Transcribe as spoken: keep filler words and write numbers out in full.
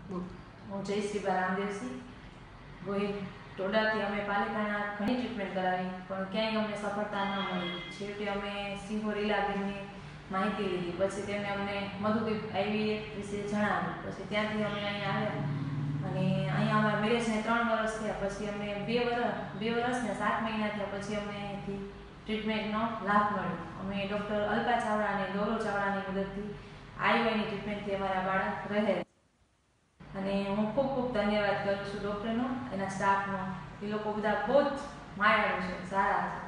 હું જયશ્રીબા રામદેવસિંહ ગોહિલ ટોડાથી અમે પાલિકાના ઘણી ટ્રીટમેન્ટ કરાવી પણ ક્યાંય અમને સફળતા ન મળી. છેવટે અમે સિંહોર ઇલાબેનની માહિતી લીધી. પછી તેમણે અમને મધુદીપ આઈવીએફ વિશે જણાવ્યું. પછી ત્યાંથી અમે અહીંયા આવ્યા અને અહીંયા અમારા મેરેજને ત્રણ વર્ષ થયા. પછી અમને બે વર્ષ બે વર્ષ ને સાત મહિના થયા પછી અમને અહીંથી ટ્રીટમેન્ટનો લાભ મળ્યો. અમે ડૉક્ટર અલ્પા ચાવડા અને ગૌરવ ચાવડાની મદદથી આઈવાયની ટ્રીટમેન્ટથી અમારા બાળક રહે અને હું ખૂબ ખૂબ ધન્યવાદ કરું છું ડૉક્ટરનો, એના સ્ટાફનો. એ લોકો બધા બહુ જ માયાળુ છે, સારા છે.